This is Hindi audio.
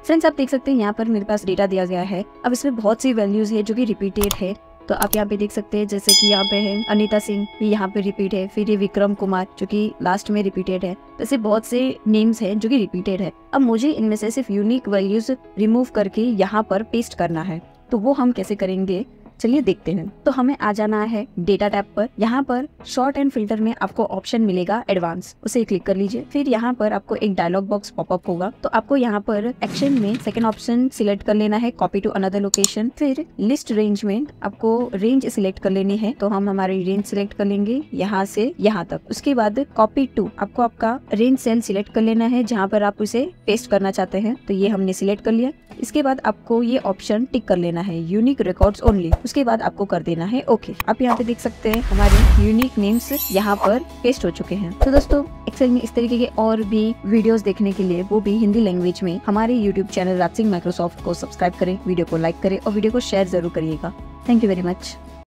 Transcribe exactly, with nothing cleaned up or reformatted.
फ्रेंड्स आप देख सकते हैं यहाँ पर मेरे पास डेटा दिया गया है। अब इसमें बहुत सी वैल्यूज है जो कि रिपीटेड है। तो आप यहाँ पे देख सकते हैं जैसे कि यहाँ पे है अनीता सिंह, ये यहाँ पे रिपीट है। फिर ये विक्रम कुमार जो कि लास्ट में रिपीटेड है। तो ऐसे बहुत से नेम्स हैं जो कि रिपीटेड है। अब मुझे इनमें से सिर्फ यूनिक वैल्यूज रिमूव करके यहाँ पर पेस्ट करना है। तो वो हम कैसे करेंगे, चलिए देखते हैं। तो हमें आ जाना है डेटा टैब पर। यहाँ पर शॉर्ट एंड फिल्टर में आपको ऑप्शन मिलेगा एडवांस, उसे क्लिक कर लीजिए। फिर यहाँ पर आपको एक डायलॉग बॉक्स पॉपअप होगा। तो आपको यहाँ पर एक्शन में सेकंड ऑप्शन सिलेक्ट कर लेना है, कॉपी टू अनदर लोकेशन। फिर लिस्ट रेंज में आपको रेंज सिलेक्ट कर लेनी है। तो हम हमारी रेंज सिलेक्ट कर लेंगे यहाँ से यहाँ तक। उसके बाद कॉपी टू, आपको आपका रेंज सेल सिलेक्ट कर लेना है जहाँ पर आप उसे पेस्ट करना चाहते हैं। तो ये हमने सिलेक्ट कर लिया। इसके बाद आपको ये ऑप्शन टिक कर लेना है, यूनिक रिकॉर्ड्स ओनली। उसके बाद आपको कर देना है ओके। आप यहाँ पे देख सकते हैं हमारे यूनिक नेम्स यहाँ पर पेस्ट हो चुके हैं। तो दोस्तों एक्सेल में इस तरीके के और भी वीडियोस देखने के लिए, वो भी हिंदी लैंग्वेज में, हमारे YouTube channel Raj Singh Microsoft को सब्सक्राइब करें, वीडियो को लाइक करें और वीडियो को शेयर जरूर करिएगा। Thank you very much.